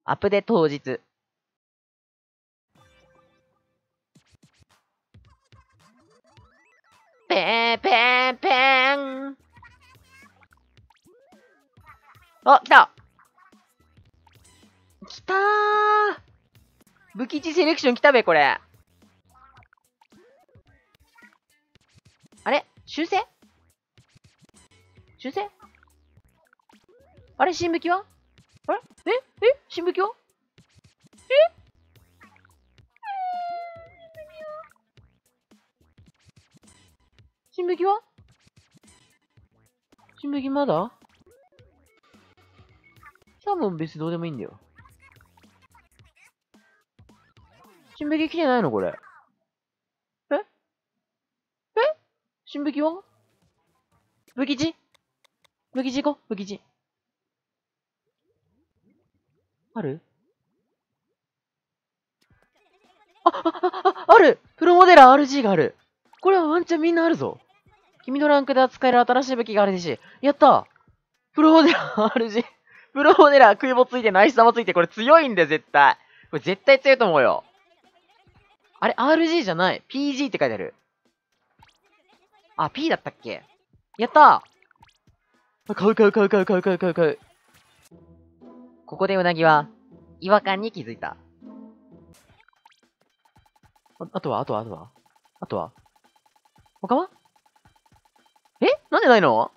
アップデ当日。ペーペーペーン。あ、来た来たー。武器値セレクション来たべ、これ。あれ修正修正あれ新武器はあれ新武器は新武器は新武器まだ多分別にどうでもいいんだよ。新武器来てないのこれ。新武器は武器値武器値行こう武器値。あるあるプロモデラー RG がある。これはワンチャンみんなあるぞ。君のランクで扱える新しい武器があるし。やったプロモデラー RG。プロモデラー空母ついてナイス玉ついてこれ強いんだよ絶対。これ絶対強いと思うよ。あれ RG じゃない。PG って書いてある。あ、P だったっけやったー買う。ここでうなぎは、違和感に気づいた。あとは他はなんでないの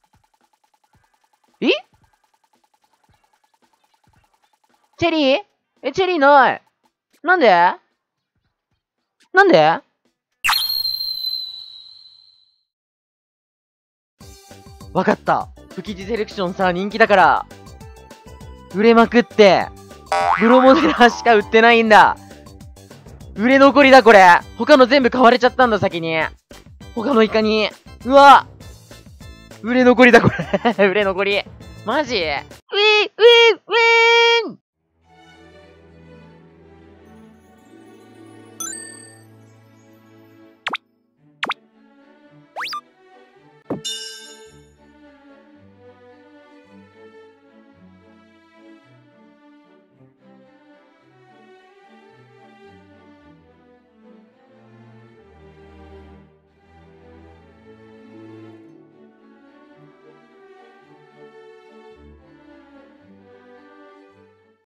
チェリーチェリーない。なんでわかった。武器値セレクションさ、人気だから。売れまくって、プロモデラーしか売ってないんだ。売れ残りだ、これ。他の全部買われちゃったんだ、先に。他のイカに。うわ売れ残りだ、これ。売れ残り。マジ